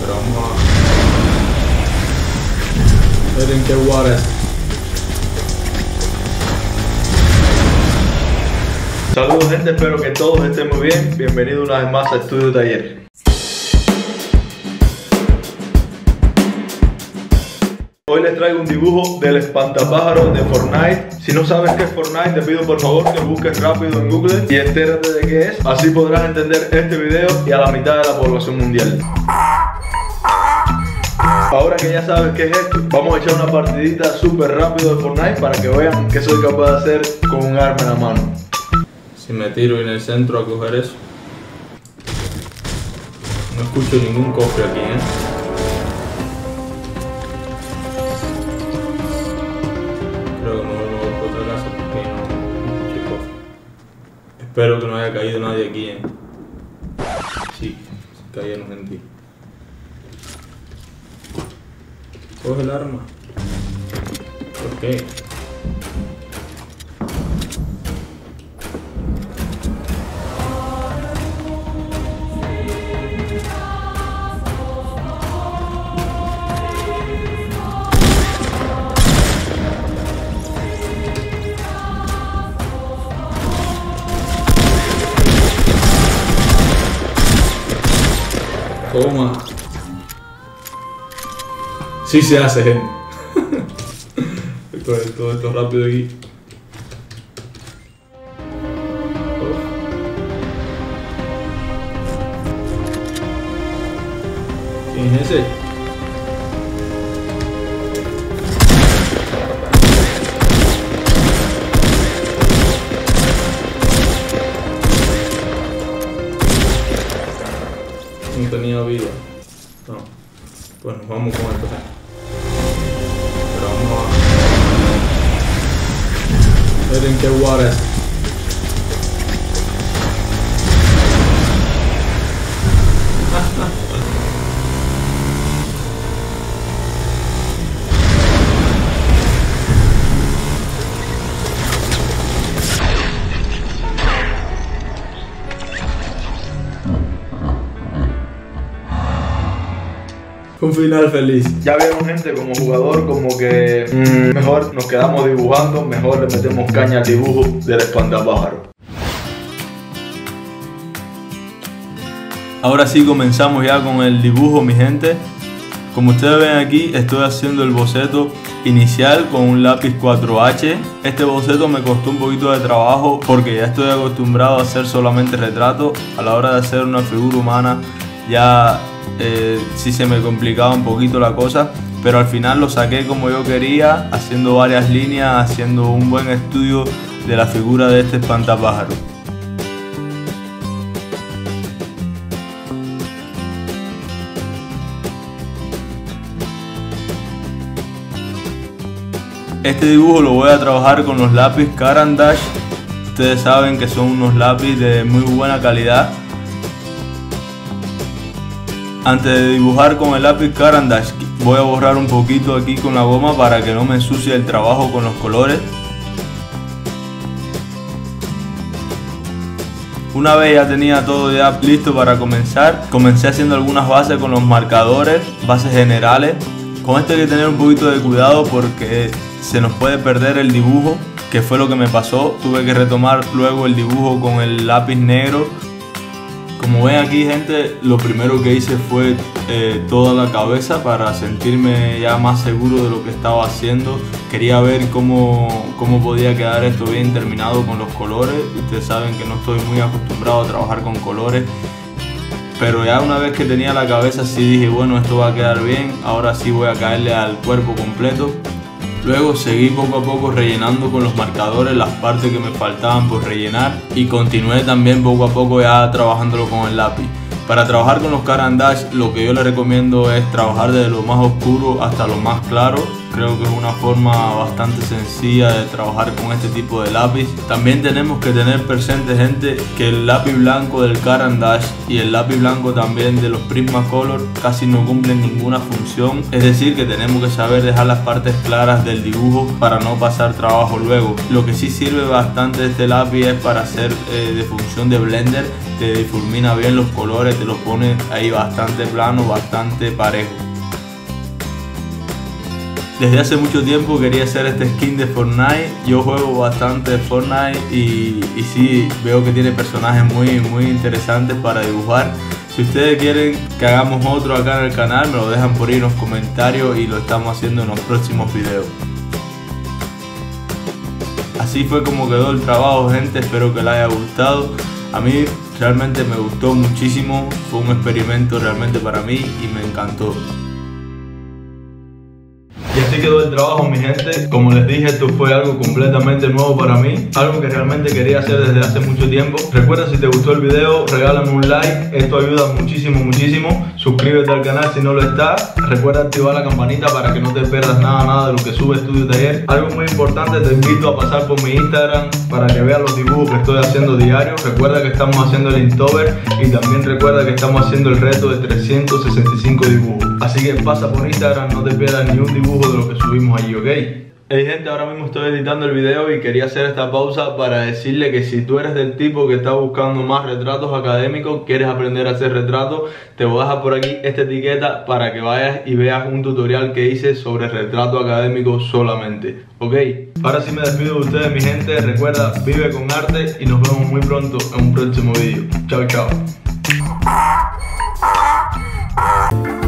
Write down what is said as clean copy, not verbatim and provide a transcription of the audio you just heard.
Pero vamos a ver en qué lugar es. Saludos gente, espero que todos estén muy bien. Bienvenidos una vez más a Estudio Taller. Hoy les traigo un dibujo del espantapájaros de Fortnite. Si no sabes qué es Fortnite, te pido por favor que busques rápido en Google y entérate de qué es. Así podrás entender este video y a la mitad de la población mundial. Ahora que ya sabes qué es esto, vamos a echar una partidita súper rápido de Fortnite para que vean qué soy capaz de hacer con un arma en la mano. Si me tiro en el centro a coger eso, no escucho ningún cofre aquí, Creo que mejor me voy por otra casa porque no escuché cofre. Espero que no haya caído nadie aquí, Sí, cayeron gente. Coge el arma. ¿Por qué? Toma. Sí se hace, gente. Voy a coger todo esto rápido aquí. ¿Quién es ese? No tenía vida. No. Pues nos vamos con esto. Pero vamos a ver en qué lugar es. Un final feliz. Ya vieron gente, como jugador como que mejor nos quedamos dibujando, mejor le metemos caña al dibujo del espantapájaro. Ahora sí comenzamos ya con el dibujo, mi gente. Como ustedes ven aquí, estoy haciendo el boceto inicial con un lápiz 4H. Este boceto me costó un poquito de trabajo porque ya estoy acostumbrado a hacer solamente retratos. A la hora de hacer una figura humana ya sí se me complicaba un poquito la cosa, pero al final lo saqué como yo quería, haciendo varias líneas, haciendo un buen estudio de la figura de este espantapájaro. Este dibujo lo voy a trabajar con los lápiz Caran d'Ache. Ustedes saben que son unos lápices de muy buena calidad. Antes de dibujar con el lápiz Caran d'Ache voy a borrar un poquito aquí con la goma para que no me ensucie el trabajo con los colores. Una vez ya tenía todo ya listo para comenzar, comencé haciendo algunas bases con los marcadores, bases generales. Con esto hay que tener un poquito de cuidado porque se nos puede perder el dibujo, que fue lo que me pasó. Tuve que retomar luego el dibujo con el lápiz negro. Como ven aquí, gente, lo primero que hice fue toda la cabeza para sentirme ya más seguro de lo que estaba haciendo. Quería ver cómo podía quedar esto bien terminado con los colores. Ustedes saben que no estoy muy acostumbrado a trabajar con colores, pero ya una vez que tenía la cabeza sí dije, bueno, esto va a quedar bien. Ahora sí voy a caerle al cuerpo completo. Luego seguí poco a poco rellenando con los marcadores las partes que me faltaban por rellenar y continué también poco a poco ya trabajándolo con el lápiz. Para trabajar con los Caran d'Ache lo que yo les recomiendo es trabajar desde lo más oscuro hasta lo más claro. Creo que es una forma bastante sencilla de trabajar con este tipo de lápiz. También tenemos que tener presente, gente, que el lápiz blanco del Caran d'Ache y el lápiz blanco también de los Prismacolor casi no cumplen ninguna función. Es decir, que tenemos que saber dejar las partes claras del dibujo para no pasar trabajo luego. Lo que sí sirve bastante este lápiz es para hacer de función de blender. Te difumina bien los colores, te los pone ahí bastante plano, bastante parejo. Desde hace mucho tiempo quería hacer este skin de Fortnite. Yo juego bastante Fortnite y sí, veo que tiene personajes muy interesantes para dibujar. Si ustedes quieren que hagamos otro acá en el canal, me lo dejan por ahí en los comentarios y lo estamos haciendo en los próximos videos. Así fue como quedó el trabajo, gente. Espero que les haya gustado. A mí realmente me gustó muchísimo. Fue un experimento realmente para mí y me encantó. Y así quedó el trabajo, mi gente. Como les dije, esto fue algo completamente nuevo para mí, algo que realmente quería hacer desde hace mucho tiempo. Recuerda, si te gustó el video, regálame un like, esto ayuda muchísimo. Suscríbete al canal si no lo estás. Recuerda activar la campanita para que no te pierdas nada de lo que sube Estudio Taller. Algo muy importante, te invito a pasar por mi Instagram para que veas los dibujos que estoy haciendo diario. Recuerda que estamos haciendo el Inktober y también recuerda que estamos haciendo el reto de 365 dibujos. Así que pasa por Instagram, no te pierdas ni un dibujo de lo que subimos allí, ¿ok? Hey, gente, ahora mismo estoy editando el video y quería hacer esta pausa para decirle que si tú eres del tipo que está buscando más retratos académicos, quieres aprender a hacer retratos, te voy a dejar por aquí esta etiqueta para que vayas y veas un tutorial que hice sobre retrato académico solamente, ¿ok? Ahora sí me despido de ustedes, mi gente. Recuerda, vive con arte y nos vemos muy pronto en un próximo video. Chao, chao.